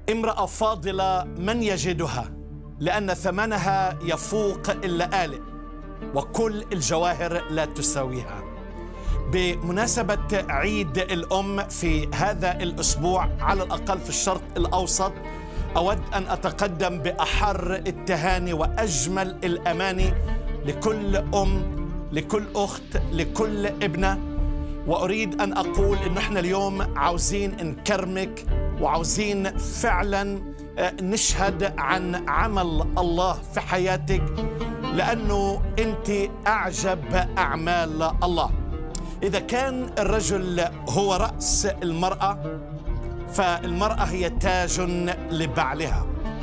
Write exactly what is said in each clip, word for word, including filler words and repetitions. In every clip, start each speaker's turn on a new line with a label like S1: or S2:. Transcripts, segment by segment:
S1: امرأة فاضلة من يجدها، لأن ثمنها يفوق اللآلئ وكل الجواهر لا تساويها. بمناسبة عيد الأم في هذا الأسبوع على الأقل في الشرق الأوسط، أود أن أتقدم بأحر التهاني وأجمل الأماني لكل أم، لكل أخت، لكل ابنة. وأريد أن أقول إن إحنا اليوم عاوزين نكرمك وعاوزين فعلا نشهد عن عمل الله في حياتك، لأنه أنت أعجب أعمال الله. إذا كان الرجل هو رأس المرأة، فالمرأة هي تاج لبعلها.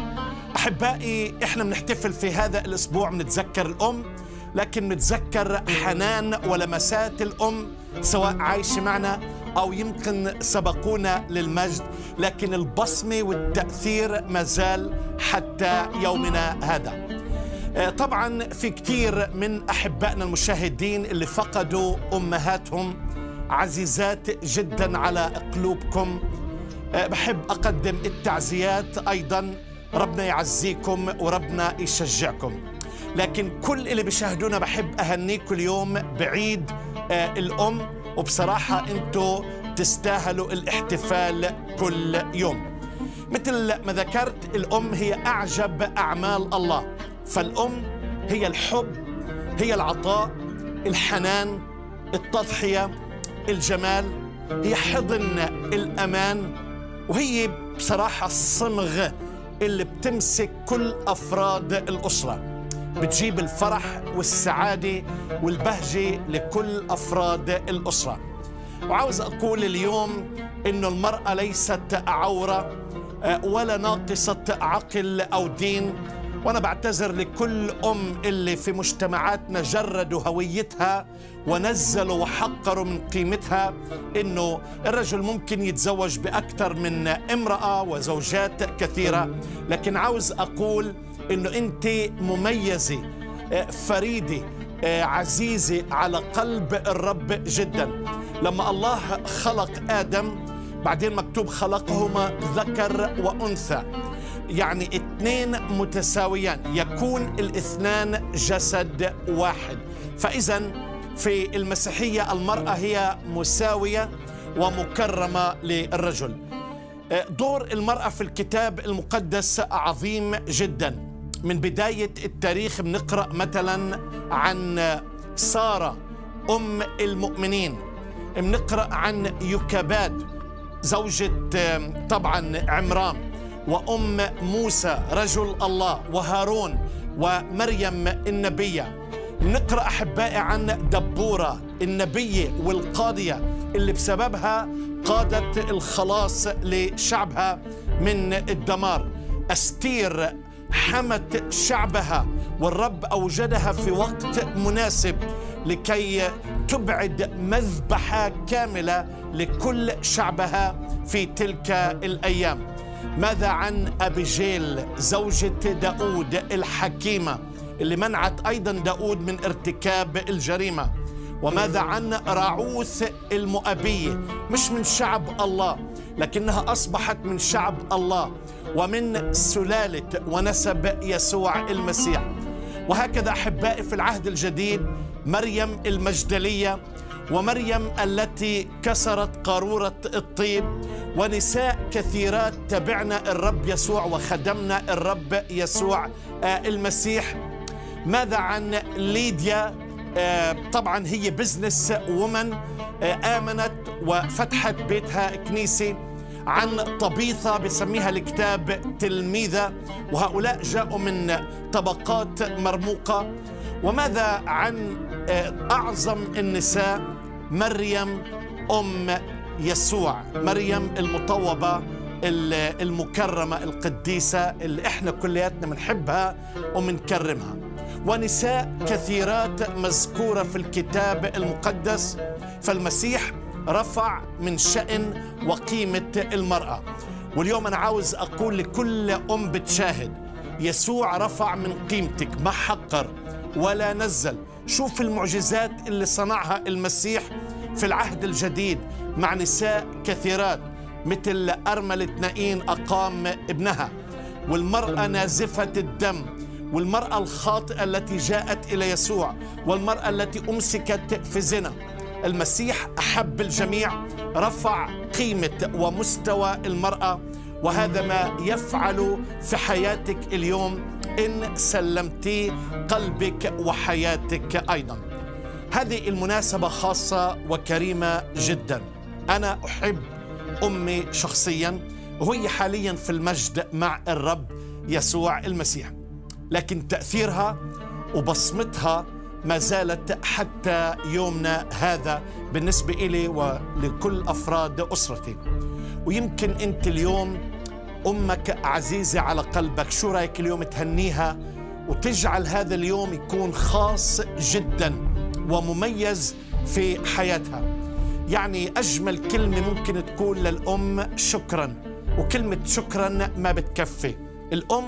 S1: أحبائي، إحنا بنحتفل في هذا الأسبوع بنتذكر الأم، لكن نتذكر حنان ولمسات الأم، سواء عايشة معنا أو يمكن سبقونا للمجد، لكن البصمة والتأثير ما زال حتى يومنا هذا. طبعا في كثير من أحبائنا المشاهدين اللي فقدوا أمهاتهم، عزيزات جدا على قلوبكم. بحب أقدم التعزيات أيضا، ربنا يعزيكم وربنا يشجعكم. لكن كل اللي بيشاهدونا بحب أهنيكم اليوم بعيد الأم، وبصراحة أنتوا تستاهلوا الاحتفال كل يوم. مثل ما ذكرت، الأم هي أعجب أعمال الله. فالأم هي الحب، هي العطاء، الحنان، التضحية، الجمال، هي حضن الأمان، وهي بصراحة الصمغ اللي بتمسك كل أفراد الأسرة، بتجيب الفرح والسعادة والبهجة لكل أفراد الأسرة. وعاوز أقول اليوم إنه المرأة ليست عورة ولا ناقصة عقل أو دين. وأنا بعتذر لكل أم اللي في مجتمعاتنا جردوا هويتها ونزلوا وحقروا من قيمتها، إنه الرجل ممكن يتزوج بأكثر من امرأة وزوجات كثيرة. لكن عاوز أقول إنه أنت مميزة، فريدة، عزيزة على قلب الرب جدا. لما الله خلق آدم، بعدين مكتوب خلقهما ذكر وأنثى، يعني اثنين متساويان، يكون الاثنان جسد واحد. فإذا في المسيحية المرأة هي مساوية ومكرمة للرجل. دور المرأة في الكتاب المقدس عظيم جدا. من بداية التاريخ بنقرأ مثلا عن سارة أم المؤمنين، بنقرأ عن يوكاباد زوجة طبعا عمران، وأم موسى رجل الله، وهارون، ومريم النبية. نقرأ أحبائي عن دبورة النبية والقاضية اللي بسببها قادت الخلاص لشعبها من الدمار. أستير حمت شعبها، والرب أوجدها في وقت مناسب لكي تبعد مذبحة كاملة لكل شعبها في تلك الأيام. ماذا عن أبيجيل زوجة داود الحكيمة اللي منعت أيضا داود من ارتكاب الجريمة؟ وماذا عن راعوث المؤبية، مش من شعب الله لكنها أصبحت من شعب الله ومن سلالة ونسب يسوع المسيح. وهكذا أحبائي في العهد الجديد مريم المجدلية، ومريم التي كسرت قارورة الطيب، ونساء كثيرات تبعنا الرب يسوع وخدمنا الرب يسوع المسيح. ماذا عن ليديا؟ طبعا هي بزنس وومن، آمنت وفتحت بيتها كنيسة. عن طبيثة بسميها الكتاب تلميذة، وهؤلاء جاءوا من طبقات مرموقة. وماذا عن أعظم النساء؟ مريم أم يسوع، مريم المطوبة المكرمة القديسة اللي احنا كلياتنا بنحبها ومنكرمها. ونساء كثيرات مذكورة في الكتاب المقدس. فالمسيح رفع من شأن وقيمة المرأة. واليوم أنا عاوز أقول لكل أم بتشاهد، يسوع رفع من قيمتك، ما حقر ولا نزل. شوف المعجزات اللي صنعها المسيح في العهد الجديد مع نساء كثيرات. مثل أرملة نائين أقام ابنها، والمرأة نازفة الدم، والمرأة الخاطئة التي جاءت إلى يسوع، والمرأة التي أمسكت في زنا. المسيح أحب الجميع، رفع قيمة ومستوى المرأة، وهذا ما يفعل في حياتك اليوم إن سلمتي قلبك وحياتك أيضا. هذه المناسبة خاصة وكريمة جدا. أنا أحب أمي شخصيا، وهي حاليا في المجد مع الرب يسوع المسيح، لكن تأثيرها وبصمتها ما زالت حتى يومنا هذا بالنسبة إلي ولكل أفراد أسرتي. ويمكن أنت اليوم أمك عزيزة على قلبك، شو رأيك اليوم تهنيها وتجعل هذا اليوم يكون خاص جدا ومميز في حياتها؟ يعني أجمل كلمة ممكن تكون للأم شكرا، وكلمة شكرا ما بتكفي. الأم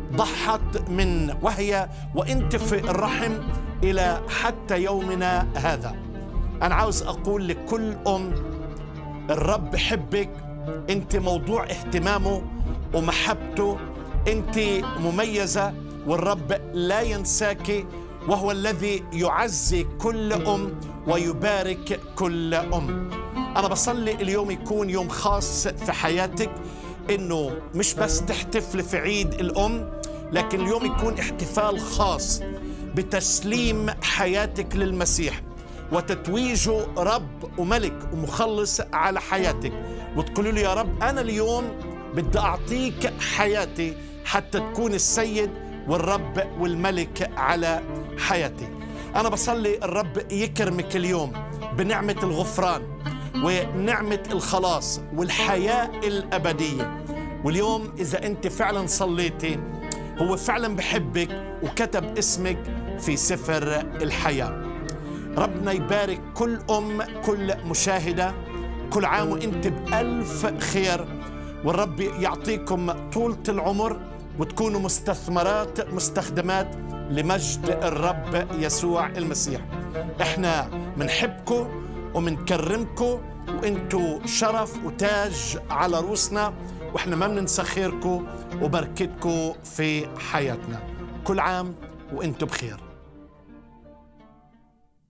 S1: ضحت من وهي وانت في الرحم إلى حتى يومنا هذا. أنا عاوز أقول لكل أم الرب بحبك، انت موضوع اهتمامه ومحبته، انت مميزة والرب لا ينساك، وهو الذي يعزي كل أم ويبارك كل أم. أنا بصلي اليوم يكون يوم خاص في حياتك، إنه مش بس تحتفل في عيد الأم، لكن اليوم يكون احتفال خاص بتسليم حياتك للمسيح وتتويجه رب وملك ومخلص على حياتك، وتقولوا له يا رب أنا اليوم بدي أعطيك حياتي حتى تكون السيد والرب والملك على حياتي. أنا بصلي الرب يكرمك اليوم بنعمة الغفران ونعمة الخلاص والحياة الأبدية. واليوم إذا أنت فعلا صليتي، هو فعلا بحبك وكتب اسمك في سفر الحياة. ربنا يبارك كل أم، كل مشاهدة، كل عام وأنت بألف خير، والرب يعطيكم طولة العمر وتكونوا مستثمرات مستخدمات لمجد الرب يسوع المسيح. احنا منحبكم ومنكرمكم، وانتوا شرف وتاج على رؤوسنا، واحنا ما بننسى خيركم وبركتكم في حياتنا. كل عام وانتوا بخير.